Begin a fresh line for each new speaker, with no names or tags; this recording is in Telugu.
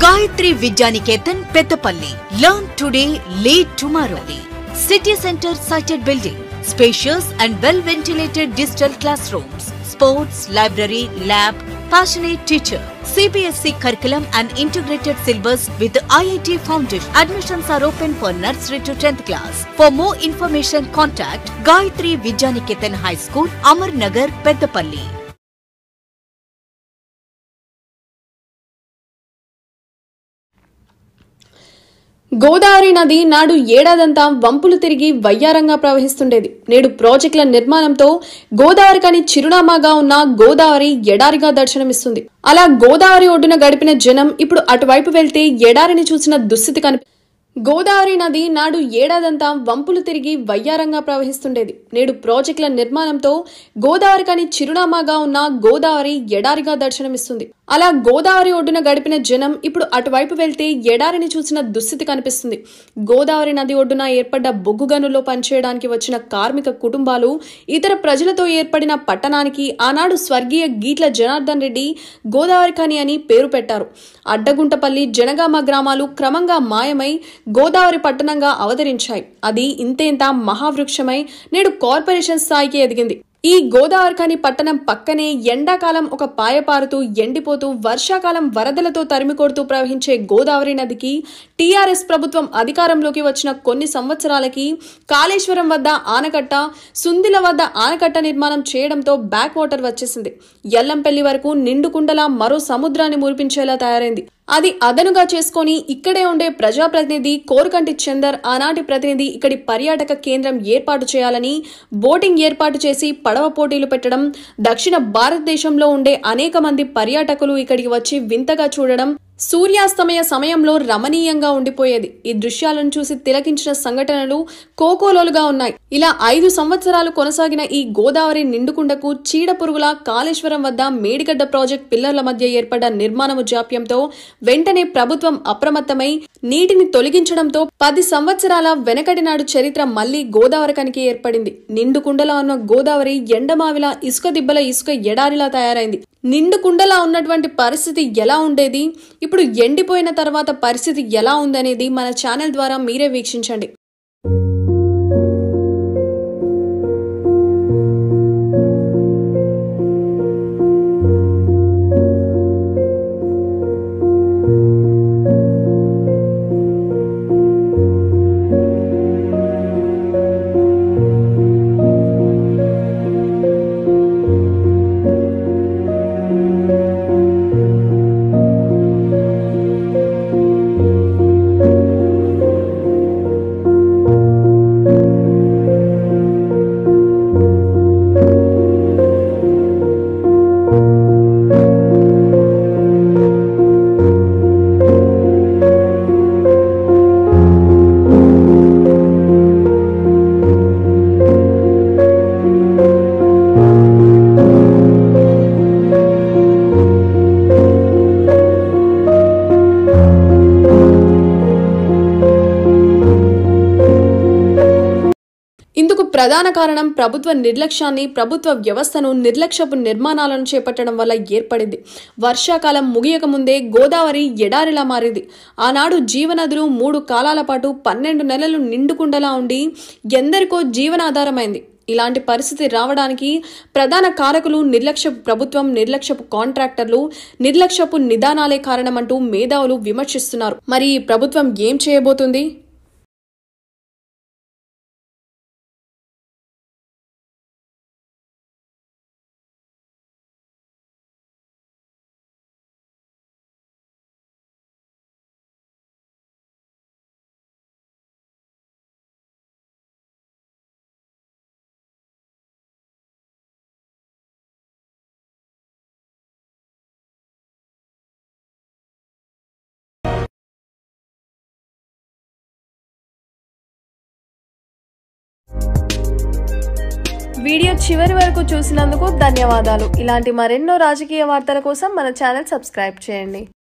Gayatri Vidyaniketan Pettapalli. Learn today, lead tomorrow. City Center sited building. Spacious and well-ventilated digital classrooms. Sports, library, lab, passionate teacher. CBSE curriculum and integrated syllabus with IIT Foundation. Admissions are open for nursery to 10th class. For more information, contact Gayatri Vidyaniketan High School, Amar Nagar, Pettapalli.
Godavari నది నాడు ఏడాదంతా వంపులు తిరిగి వయ్యారంగా ప్రవహిస్తుండేది. నేడు ప్రాజెక్టుల నిర్మాణంతో గోదావరికని చిరునామాగా ఉన్న గోదావరి ఎడారిగా దర్శనమిస్తుంది. అలా గోదావరి ఒడ్డున గడిపిన జనం ఇప్పుడు అటువైపు వెళ్తే ఎడారిని చూసిన దుస్థితి గోదావరి నది నాడు ఏడాదంతా వంపులు తిరిగి వయ్యారంగా ప్రవహిస్తుండేది. నేడు ప్రాజెక్టుల నిర్మాణంతో గోదావరికని చిరునామాగా ఉన్న గోదావరి ఎడారిగా దర్శనమిస్తుంది. అలా గోదావరి ఒడ్డున గడిపిన జనం ఇప్పుడు అటువైపు వెళ్తే ఎడారిని చూసిన దుస్థితి కనిపిస్తుంది. గోదావరి నది ఒడ్డున ఏర్పడ్డ బొగ్గు గనుల్లో పనిచేయడానికి వచ్చిన కార్మిక కుటుంబాలు, ఇతర ప్రజలతో ఏర్పడిన పట్టణానికి ఆనాడు స్వర్గీయ గీట్ల జనార్దన్ రెడ్డి గోదావరి ఖని అని పేరు పెట్టారు. అడ్డగుంటపల్లి, జనగామ గ్రామాలు క్రమంగా మాయమై గోదావరి పట్టణంగా అవతరించాయి. అది ఇంతేంత మహావృక్షమై నేడు కార్పొరేషన్ స్థాయికి ఎదిగింది. ఈ గోదావరి ఖని పట్టణం పక్కనే ఎండాకాలం ఒక పాయపారుతూ ఎండిపోతూ వర్షాకాలం వరదలతో తరిమికొడుతూ ప్రవహించే గోదావరి నదికి టీఆర్ఎస్ ప్రభుత్వం అధికారంలోకి వచ్చిన కొన్ని సంవత్సరాలకి కాళేశ్వరం వద్ద ఆనకట్ట, సుందిల వద్ద ఆనకట్ట నిర్మాణం చేయడంతో బ్యాక్ వాటర్ వచ్చేసింది. ఎల్లంపల్లి వరకు నిండుకుండలా మరో సముద్రాన్ని మురిపించేలా తయారైంది. అది అదనుగా చేసుకుని ఇక్కడే ఉండే ప్రజాప్రతినిధి కోరుకంటి చందర్ ఆనాటి ప్రతినిధి ఇక్కడి పర్యాటక కేంద్రం ఏర్పాటు చేయాలని బోటింగ్ ఏర్పాటు చేసి పడవ పోటీలు పెట్టడం, దక్షిణ భారతదేశంలో ఉండే అనేక మంది పర్యాటకులు ఇక్కడికి వచ్చి వింతగా చూడడం సూర్యాస్తమయ సమయంలో రమణీయంగా ఉండిపోయేది. ఈ దృశ్యాలను చూసి తిలకించిన సంఘటనలు కోకోలోలుగా ఉన్నాయి. ఇలా 5 సంవత్సరాలు కొనసాగిన ఈ గోదావరి నిండుకుండకు చీడ పురుగుల కాళేశ్వరం వద్ద మేడిగడ్డ ప్రాజెక్ట్ పిల్లర్ల మధ్య ఏర్పడ్డ నిర్మాణము జాప్యంతో వెంటనే ప్రభుత్వం అప్రమత్తమై నీటిని తొలగించడంతో 10 సంవత్సరాల వెనకటి నాడు చరిత్ర మళ్లీ గోదావరి కనికి ఏర్పడింది. నిండుకుండలా ఉన్న గోదావరి ఎండమావిలా ఇసుక దిబ్బల ఇసుక ఎడారిలా తయారైంది. నిండుకుండలా ఉన్నటువంటి పరిస్థితి ఎలా ఉండేది, ఇప్పుడు ఎండిపోయిన తర్వాత పరిస్థితి ఎలా ఉందనేది మన ఛానల్ ద్వారా మీరే వీక్షించండి. ఇందుకు ప్రధాన కారణం ప్రభుత్వ నిర్లక్ష్యాన్ని, ప్రభుత్వ వ్యవస్థను, నిర్లక్ష్యపు నిర్మాణాలను చేపట్టడం వల్ల ఏర్పడింది. వర్షాకాలం ముగియక ముందే గోదావరి ఎడారిలా మారింది. ఆనాడు జీవనదులు 3 కాలాల పాటు 12 నెలలు నిండుకుండలా ఉండి ఎందరికో జీవనాధారమైంది. ఇలాంటి పరిస్థితి రావడానికి ప్రధాన కారకులు నిర్లక్ష్యపు ప్రభుత్వం, నిర్లక్ష్యపు కాంట్రాక్టర్లు, నిర్లక్ష్యపు నిదానాలే కారణమంటూ మేధావులు విమర్శిస్తున్నారు. మరి ఈ ప్రభుత్వం ఏం చేయబోతుంది? వీడియో చివరి వరకు చూసినందుకు ధన్యవాదాలు. ఇలాంటి మరెన్నో రాజకీయ వార్తల కోసం మన ఛానల్ సబ్స్క్రైబ్ చేయండి.